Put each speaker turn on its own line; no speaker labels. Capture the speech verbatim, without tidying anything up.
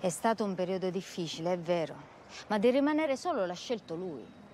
È stato un periodo difficile, è vero, ma di rimanere solo l'ha scelto lui.